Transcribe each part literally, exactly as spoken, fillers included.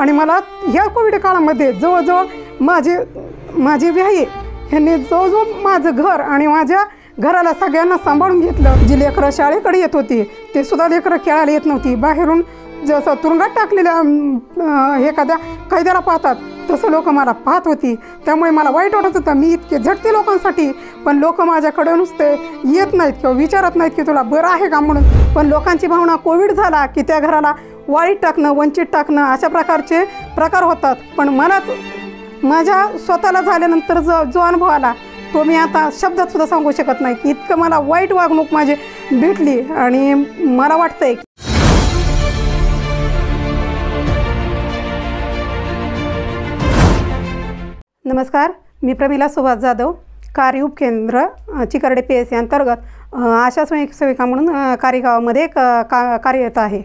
आणि मला ह्या कोविड काळामध्ये जवळजवळ माझे माझे व्याही ह्यांनी जवळजवळ माझं घर आणि माझ्या घराला सगळ्यांना सांभाळून घेतलं। जी लेकरं शाळेकडे येत होती ते सुद्धा लेकरं खेळायला येत नव्हती, बाहेरून जसं तुरुंगात टाकलेल्या एखाद्या कैद्याला पाहतात तसं लोक मला पाहत होती। त्यामुळे मला वाईट वाटत होतं, मी इतके झटते लोकांसाठी, पण लोक माझ्याकडे नुसते येत नाहीत किंवा विचारत नाहीत की तुला बरं आहे का म्हणून। पण लोकांची भावना कोविड झाला की त्या घराला वाईट टाकणं, वंचित टाकणं अशा प्रकारचे प्रकार होतात। पण मलाच माझ्या स्वतःला झाल्यानंतर जो जो अनुभव आला तो मी आता शब्दात सुद्धा सांगू शकत नाही की इतकं मला वाईट वागणूक माझी भेटली। आणि मला वाटतंय नमस्कार, मी प्रमिला सुभाष जाधव, कार्य उपकेंद्र चिकर्डे पी एस सी अंतर्गत आशा स्वयंसेविका म्हणून कार्यगावामध्ये का कार्यरत आहे।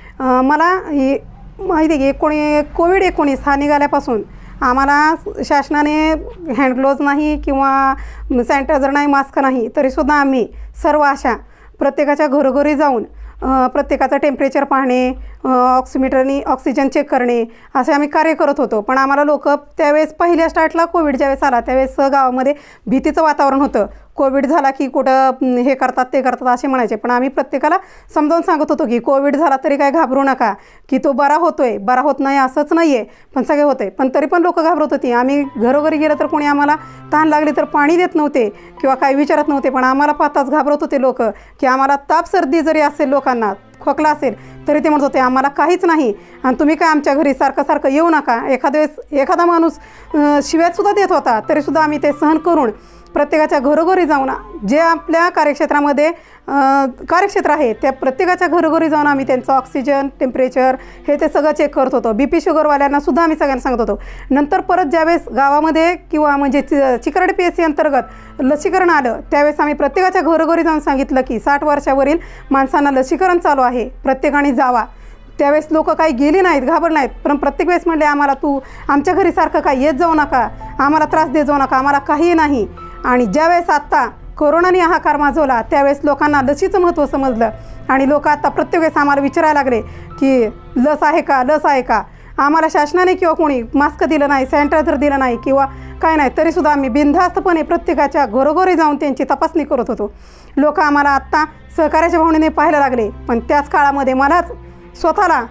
मला ही माहिती आहे की एकोणी कोविड एकोणीस हा निघाल्यापासून आम्हाला शासनाने हँड ग्लोव्ज नाही किंवा सॅनिटायझर नाही, मास्क नाही, तरीसुद्धा आम्ही सर्व अशा प्रत्येकाच्या घरोघरी जाऊन प्रत्येकाचं टेम्परेचर पाहणे, ऑक्सिमीटरनी ऑक्सिजन चेक करणे असे आम्ही कार्य करत होतो। पण आम्हाला लोक त्यावेळेस पहिल्या स्टार्टला कोविड ज्यावेळेस आला त्यावेळेस गावामध्ये भीतीचं वातावरण होतं। कोविड झाला की कुठं हे करतात ते करतात असे म्हणायचे, पण आम्ही प्रत्येकाला समजावून सांगत होतो की कोविड झाला तरी काय घाबरू नका, की तो बरा होतोय, बरा होत नाही असंच नाही आहे, पण सगळे होते। पण तरी पण लोक घाबरत होती। आम्ही घरोघरी गेलं तर कोणी आम्हाला तहान लागली तर पाणी देत नव्हते किंवा काही विचारत नव्हते, पण आम्हाला पाहताच घाबरत होते लोक की आम्हाला ताप सर्दी जरी असेल, लोकांना खोकला असेल तरी ते म्हणत होते आम्हाला काहीच नाही आणि तुम्ही काय आमच्या घरी सारखं सारखं येऊ नका। एखाद्या वेळेस एखादा माणूस शिव्यासुद्धा देत होता तरीसुद्धा आम्ही ते सहन करून प्रत्येकाच्या घरोघरी जाऊन जे आपल्या कार्यक्षेत्रामध्ये कार्यक्षेत्र आहे त्या प्रत्येकाच्या घरोघरी जाऊन आम्ही त्यांचं ऑक्सिजन, टेम्परेचर हे ते सगळं चेक करत होतो। बी पी शुगरवाल्यांना सुद्धा आम्ही सगळ्यांना सांगत होतो। नंतर परत ज्यावेळेस गावामध्ये किंवा म्हणजे चि चिकर्डे पी एस सी अंतर्गत लसीकरण आलं त्यावेळेस आम्ही प्रत्येकाच्या घरोघरी जाऊन सांगितलं की साठ वर्षावरील माणसांना लसीकरण चालू आहे, प्रत्येकाने जावा। त्यावेळेस लोक काही गेली नाहीत, घाबर नाहीत, पण प्रत्येक वेळेस म्हणले आम्हाला तू आमच्या घरी सारखं काही येत जाऊ नका, आम्हाला त्रास देत जाऊ नका, आम्हाला काही नाही। आणि ज्यावेळेस आत्ता कोरोनाने हाहाकार माजवला त्यावेळेस लोकांना लसीचं महत्त्व समजलं आणि लोक आता प्रत्येक वेळेस आम्हाला विचारायला लागले की लस आहे का, लस आहे का। आम्हाला शासनाने किंवा कोणी मास्क दिलं नाही, सॅनिटायझर दिलं नाही किंवा काय नाही, तरीसुद्धा आम्ही बिनधास्तपणे प्रत्येकाच्या घरोघरी जाऊन त्यांची तपासणी करत होतो। लोक आम्हाला आत्ता सहकार्याच्या भावनेने पाहायला लागले। पण त्याच काळामध्ये मलाच स्वतःला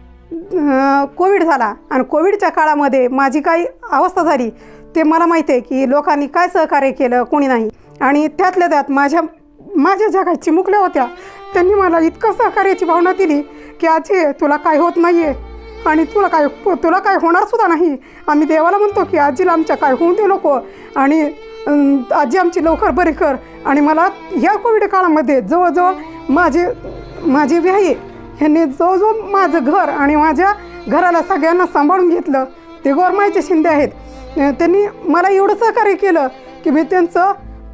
कोविड झाला आणि कोविडच्या काळामध्ये माझी काही अवस्था झाली ते मला माहिती आहे की लोकांनी काय सहकार्य केलं, कोणी नाही। आणि त्यातल्या त्यात माझ्या माझ्या ज्या काही चिमुकल्या होत्या त्यांनी मला इतकं सहकार्याची भावना दिली की आजी तुला काय होत नाही आहे आणि तुला काय तुला काय होणारसुद्धा नाही। आम्ही देवाला म्हणतो की आजीला आमच्या काय होऊ दे नको आणि आजी आमची लवकर बरी कर। आणि मला ह्या कोविड काळामध्ये जवळजवळ माझे माझे व्याही ह्यांनी जवळजवळ माझं घर आणि माझ्या घराला सगळ्यांना सांभाळून घेतलं। ते गोरमाईचे शिंदे आहेत, त्यांनी मला एवढं सहकार्य केलं की मी त्यांचं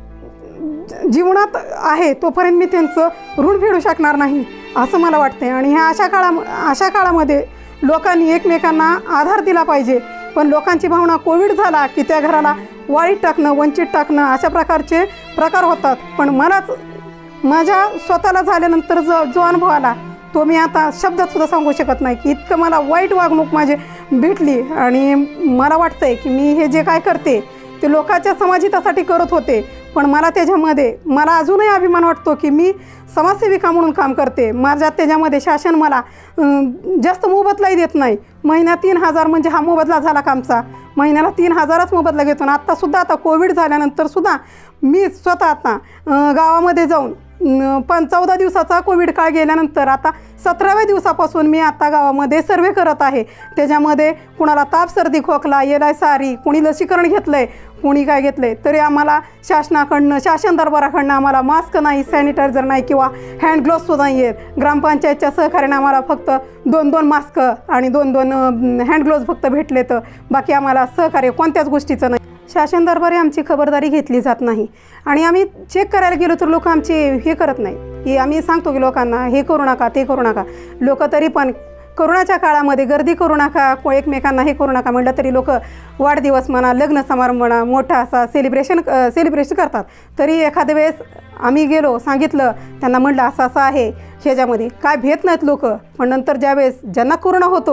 जीवनात आहे तोपर्यंत मी त्यांचं ऋण फेडू शकणार नाही असं मला वाटते। आणि ह्या अशा काळा अशा काळामध्ये लोकांनी एकमेकांना आधार दिला पाहिजे। पण लोकांची भावना कोविड झाला की त्या घराला वाईट टाकणं, वंचित टाकणं अशा प्रकारचे प्रकार होतात। पण मलाच माझ्या स्वतःला झाल्यानंतर जो जो अनुभव आला तो मी आता शब्दात सुद्धा सांगू शकत नाही की इतकं मला वाईट वागणूक माझी भेटली। आणि मला वाटतंय की मी हे जे काय करते ते लोकांच्या समाजहितासाठी करत होते, पण मला त्याच्यामध्ये मला अजूनही अभिमान वाटतो की मी समाजसेविका म्हणून काम करते। माझ्या त्याच्यामध्ये शासन मला जास्त मोबदलाही देत नाही। महिन्यात तीन हजार म्हणजे हा मोबदला झाला का आमचा, महिन्याला तीन हजारच मोबदला घेतो ना। आत्तासुद्धा आता कोविड झाल्यानंतरसुद्धा मी स्वतः आता गावामध्ये जाऊन पण चौदा दिवसाचा कोविड काळ गेल्यानंतर आता सतराव्या दिवसापासून मी आता गावामध्ये सर्वे करत आहे। त्याच्यामध्ये कुणाला ताप सर्दी खोकला एल आय सारी कोणी लसीकरण घेतलं आहे, कोणी काय घेतलं आहे, तरी आम्हाला शासनाकडनं शासन दरबाराकडनं आम्हाला मास्क नाही, सॅनिटायझर नाही किंवा हँड ग्लोव्जसुद्धा नाही आहेत। ग्रामपंचायतच्या सहकार्याने आम्हाला फक्त दोन दोन मास्क आणि दोन दोन हँड ग्लोव्ज फक्त भेटले, तर बाकी आम्हाला सहकार्य कोणत्याच गोष्टीचं नाही। शासन दरबारी आमची खबरदारी घेतली जात नाही आणि आम्ही चेक करायला गेलो तर लोक आमचे हे करत नाही की आम्ही सांगतो की लोकांना हे करू नका ते करू नका। लोक तरी पण कोरोनाच्या काळामध्ये गर्दी करू नका, को एकमेकांना हे करू नका म्हटलं तरी लोक वाढदिवस म्हणा, लग्न समारंभ म्हणा, मोठा असा सेलिब्रेशन सेलिब्रेशन करतात। तरी एखाद्या वेळेस आम्ही गेलो, सांगितलं त्यांना, म्हटलं असं असं आहे, ह्याच्यामध्ये काय भेट नाहीत लोक। पण नंतर ज्यावेळेस ज्यांना कोरोना होतो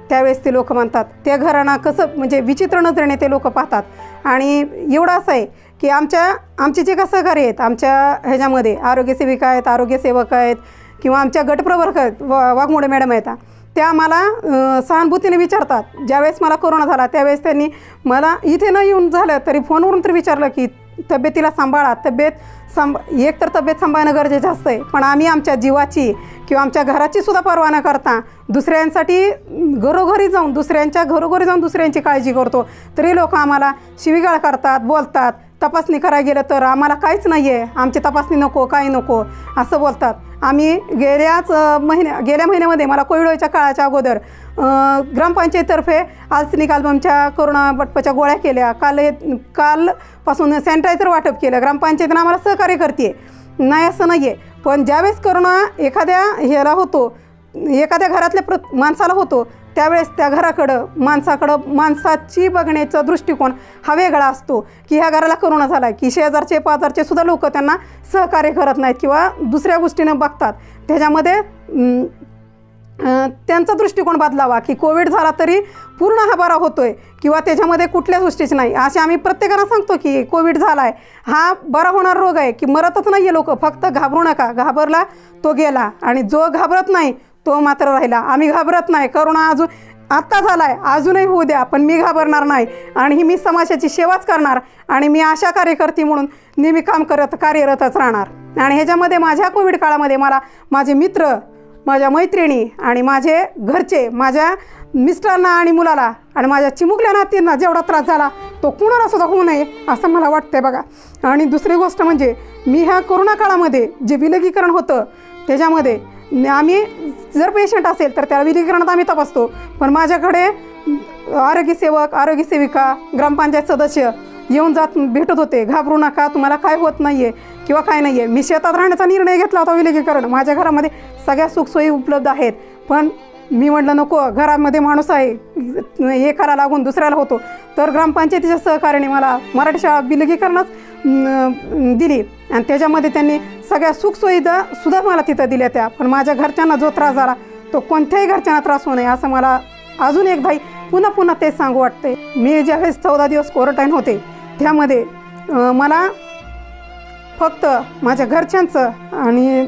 त्यावेळेस ते लोक म्हणतात त्या घरांना कसं म्हणजे विचित्र नजरेने ते लोक पाहतात। आणि एवढं असं आहे की आमच्या आमचे जे का सहकारी आहेत आमच्या ह्याच्यामध्ये आरोग्यसेविका आहेत, आरोग्यसेवक आहेत किंवा आमच्या गटप्रवर्ग आहेत, वा वाघमोडे मॅडम आहेत, त्या आम्हाला सहानुभूतीने विचारतात। ज्यावेळेस मला कोरोना झाला त्यावेळेस त्यांनी मला इथे न येऊन झालं तरी फोनवरून तर विचारलं की तब्येतीला सांभाळा, तब्येत सांभ एक तर तब्येत सांभाळणं गरजेचं असतं आहे, पण आम्ही आमच्या जीवाची किंवा आमच्या घराची सुद्धा पर्वा न करता दुसऱ्यांसाठी घरोघरी जाऊन दुसऱ्यांच्या घरोघरी जाऊन दुसऱ्यांची काळजी करतो, तरी लोक आम्हाला शिवीगाळ करतात, बोलतात। तपासणी करायला गेलं तर आम्हाला काहीच नाही आहे, आमची तपासणी नको, काही नको असं बोलतात। आम्ही गेल्याच महिन्या गेल्या महिन्यामध्ये मला कोविड व्हायच्या काळाच्या अगोदर ग्रामपंचायतीतर्फे आल्सिनिक अल्बमच्या कोरोना बटपाच्या गोळ्या केल्या, काल कालपासून सॅनिटायझर वाटप केलं। ग्रामपंचायतीनं आम्हाला सहकार्य करते, नाही असं नाही आहे, पण ज्यावेळेस कोरोना एखाद्या ह्याला होतो, एखाद्या घरातल्या प्र माणसाला होतो त्यावेळेस त्या घराकडं माणसाकडं माणसाची बघण्याचा दृष्टिकोन हा वेगळा असतो की ह्या घराला कोरोना झाला की शेजारचे पाजारचे सुद्धा लोक त्यांना सहकार्य करत नाहीत किंवा दुसऱ्या गोष्टीनं बघतात। त्याच्यामध्ये त्यांचा दृष्टिकोन बदलावा की कोविड झाला तरी पूर्ण हा बरा होतो आहे किंवा त्याच्यामध्ये कुठल्याच गोष्टीच नाही, असे आम्ही प्रत्येकाला सांगतो की कोविड झाला आहे, हा बरा होणार रोग आहे की मरतच नाही आहे लोक, फक्त घाबरू नका, घाबरला तो गेला आणि जो घाबरत नाही तो मात्र राहिला। आम्ही घाबरत नाही, करोना अजून आत्ता झाला आहे, अजूनही होऊ द्या, पण मी घाबरणार नाही आणि ही मी समाजाची सेवाच करणार आणि मी आशा कार्यकर्ती म्हणून नेहमी काम करत कार्यरतच राहणार। आणि ह्याच्यामध्ये माझ्या कोविड काळामध्ये मला माझे मित्र, माझ्या मैत्रिणी आणि माझे घरचे, माझ्या मिस्टरांना आणि मुलाला आणि माझ्या चिमुकल्या नातींना जेवढा त्रास झाला तो कुणाला सुद्धा होऊ नये असं मला वाटतंय बघा। आणि दुसरी गोष्ट म्हणजे मी ह्या कोरोना काळामध्ये जे विलगीकरण होतं त्याच्यामध्ये आम्ही जर पेशंट असेल तर त्या विलगीकरणात आम्ही तपासतो, पण माझ्याकडे आरोग्यसेवक, आरोग्यसेविका, ग्रामपंचायत सदस्य येऊन जात भेटत होते, घाबरू नका, तुम्हाला काय होत नाही आहे किंवा काय नाही आहे। मी शेतात राहण्याचा निर्णय घेतला होता विलगीकरण, माझ्या घरामध्ये सगळ्या सुखसोयी उपलब्ध आहेत, पण मी म्हटलं नको, घरामध्ये माणूस आहे, एकाला लागून दुसऱ्याला होतो, तर ग्रामपंचायतीच्या सहकार्याने मला मराठी शाळा विलगीकरणात दिली आणि त्याच्यामध्ये त्यांनी सगळ्या सुखसुविधा सुद्धा मला तिथं दिल्या त्या। पण माझ्या घरच्यांना जो त्रास झाला तो कोणत्याही घरच्यांना त्रास होऊ नये असं मला अजून एकदा पुन्हा पुन्हा तेच सांगू वाटते। मी ज्यावेळेस चौदा दिवस क्वारंटाईन होते त्यामध्ये मला फक्त माझ्या घरच्यांचं आणि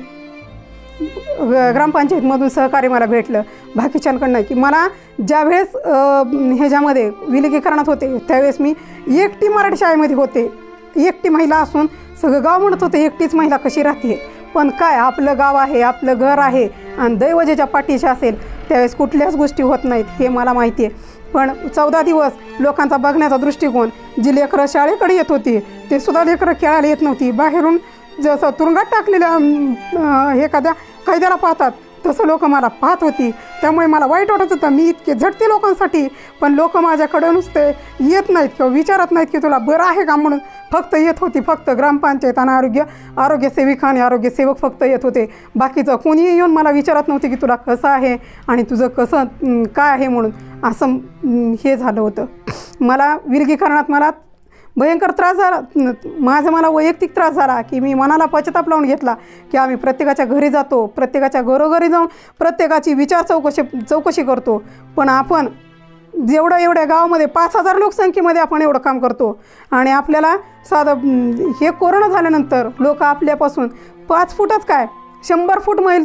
ग्रामपंचायतमधून सहकार्य मला भेटलं बाकीच्यांकडनं की मला ज्यावेळेस ह्याच्यामध्ये विलगीकरणात होते त्यावेळेस मी एकटी मराठी शाळेमध्ये होते, एकटी महिला असून सगळं गाव म्हणत होते एकटीच महिला कशी राहते, पण काय आपलं गाव आहे, आपलं घर आहे आणि दैव ज्याच्या पाठीशी असेल त्यावेळेस कुठल्याच गोष्टी होत नाहीत हे मला माहिती आहे। पण चौदा दिवस लोकांचा बघण्याचा दृष्टिकोन, जी लेकरं शाळेकडे येत होती ते सुद्धा लेकरं खेळायला येत नव्हती, बाहेरून जसं तुरुंगात टाकलेल्या एखाद्या कैद्याला पाहतात तसं लोक मला पाहत होती, त्यामुळे मला वाईट वाटत होतं। मी इतके झटते लोकांसाठी, पण लोक माझ्याकडे नुसते येत नाहीत किंवा विचारत नाहीत की तुला बरं आहे का म्हणून, फक्त येत होती फक्त ग्रामपंचायत आणि आरोग्य आरोग्यसेविका आणि आरोग्यसेवक फक्त येत होते, बाकीचं कोणीही येऊन मला विचारत नव्हते की तुला कसं आहे आणि तुझं कसं काय आहे म्हणून, असं हे झालं होतं। मला विलगीकरणात मला भयंकर त्रास झाला, माझा मला वैयक्तिक त्रास झाला की मी मनाला पश्चाताप लावून घेतला की आम्ही प्रत्येकाच्या घरी जातो, प्रत्येकाच्या घरोघरी जाऊन प्रत्येकाची विचार चौकशी चौकशी करतो, पण आपण जेवढं एवढ्या गावामध्ये पाच हजार लोकसंख्येमध्ये आपण एवढं काम करतो आणि आपल्याला साधं हे कोरोना झाल्यानंतर लोक आपल्यापासून पाच फूटच काय शंभर फूट मैल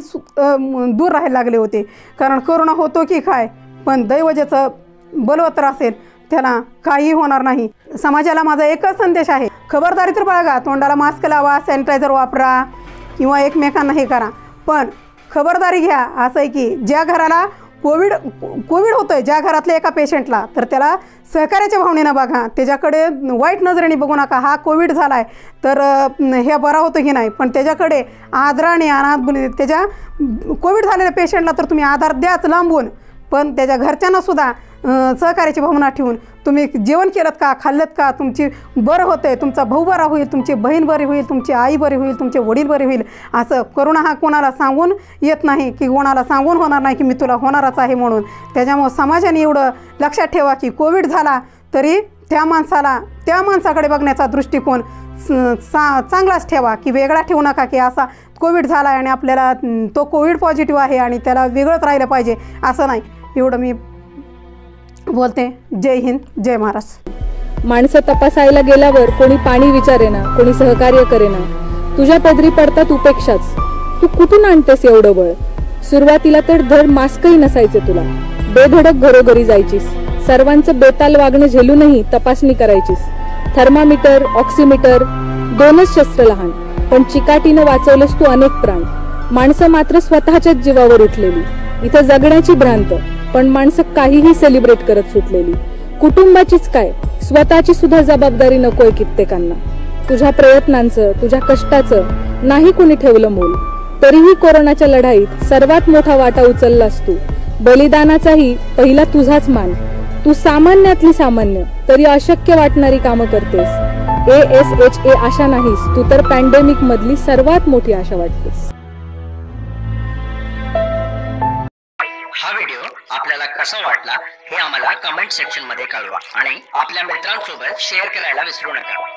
दूर राहायला लागले होते, कारण कोरोना होतो की काय, पण दैव ज्याचं बलवत्तर असेल त्याला काही होणार नाही। समाजाला माझा एकच संदेश आहे, खबरदारी तर बाळगा, तोंडाला मास्क लावा, सॅनिटायझर वापरा किंवा एकमेकांना हे करा, पण खबरदारी घ्या। असं आहे की ज्या घराला कोविड कोविड होतं आहे, ज्या घरातल्या एका पेशंटला, तर त्याला सहकार्याच्या भावनेनं बघा, त्याच्याकडे वाईट नजरेने बघू नका, हा कोविड झाला आहे तर हे बरा होतं की नाही, पण त्याच्याकडे आदराने अनाथ त्याच्या कोविड झालेल्या पेशंटला तर तुम्ही आधार द्याच लांबून, पण त्याच्या घरच्यांनासुद्धा सहकार्याची भावना ठेवून तुम्ही जेवण केलं का, खाल्लं का, तुमची बरं होतं आहे, तुमचा भाऊ बरा होईल, तुमची बहीण बरी होईल, तुमची आई बरी होईल, तुमचे वडील बरे होईल। असं कोरोना हा कोणाला सांगून येत नाही की कोणाला सांगून होणार नाही की मी तुला होणारच आहे म्हणून। त्याच्यामुळं समाजाने एवढं लक्षात ठेवा की कोविड झाला तरी त्या माणसाला त्या माणसाकडे बघण्याचा दृष्टिकोन सा चांगलाच ठेवा की वेगळा ठेवू नका की असा कोविड झाला आहे आणि आपल्याला तो कोविड पॉझिटिव्ह आहे आणि त्याला वेगळंच राहिलं पाहिजे, असं नाही। एवढं मी बोलते. जय हिंद, जय महाराष्ट्र. माणसं तपासायला गेल्यावर कोणी पाणी विचारेना, कोणी सहकार्य करेना. तुझ्या पदरी पडतात उपेक्षाच. तू कुठून आणतेस एवढं बळ? सुरुवातीला तर धड मास्कही नसायचे तुला. बेधडक घरोघरी जायचीस. सर्वांचं बेताल वागणं झेलूनही तपासणी करायचीस. थर्मामीटर, ऑक्सिमीटर, दोनच शस्त्र लहान, पण चिकाटीनं वाचवलेस तू अनेक प्राण. माणसं मात्र स्वतःच्याच जीवावर उठलेली. इथं जगण्याची भ्रांत, पण माणसं काहीही सेलिब्रेट करत सुटलेली. कुटुंबाचीच काय, स्वतःची सुद्धा जबाबदारी नकोय कित्येकांना. तुझ्या प्रयत्नांचं, तुझ्या कष्टाचं नाही कुणी ठेवलं मोल. तरीही कोरोनाच्या लढाईत सर्वात मोठा वाटा उचललास तू. बलिदानाचाही पहिला तुझाच मान. तू सामान्यातली सामान्य, तरी अशक्य वाटणारी कामं करतेस. ए एस एच ए आशा नाहीस तू, तर पॅन्डेमिक मधली सर्वात मोठी आशा वाटतेस. हा व्हिडिओ आपल्याला कसा वाटला हे आम्हाला कमेंट सेक्शन मध्ये कळवा आणि आपल्या मित्रांसोबत शेअर करायला विसरू नका.